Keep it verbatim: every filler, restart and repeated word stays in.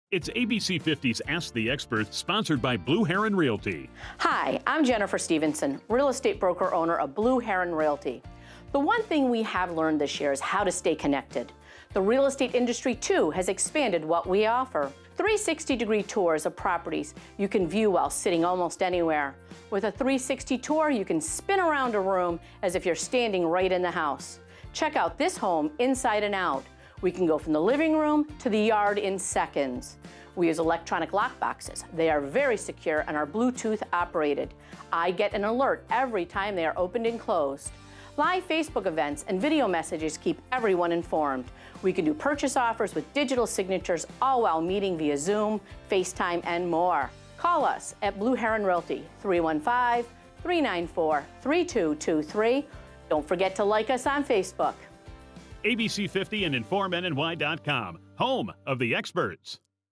It's A B C fifty's Ask the Experts, sponsored by Blue Heron Realty. Hi, I'm Jennifer Stevenson, real estate broker owner of Blue Heron Realty. The one thing we have learned this year is how to stay connected. The real estate industry, too, has expanded what we offer. three sixty degree tours of properties you can view while sitting almost anywhere. With a three sixty tour, you can spin around a room as if you're standing right in the house. Check out this home inside and out. We can go from the living room to the yard in seconds. We use electronic lock boxes. They are very secure and are Bluetooth operated. I get an alert every time they are opened and closed. Live Facebook events and video messages keep everyone informed. We can do purchase offers with digital signatures, all while meeting via Zoom, FaceTime, and more. Call us at Blue Heron Realty, three one five, three nine four, three two two three. Don't forget to like us on Facebook. A B C fifty and Inform N Y dot com, home of the experts.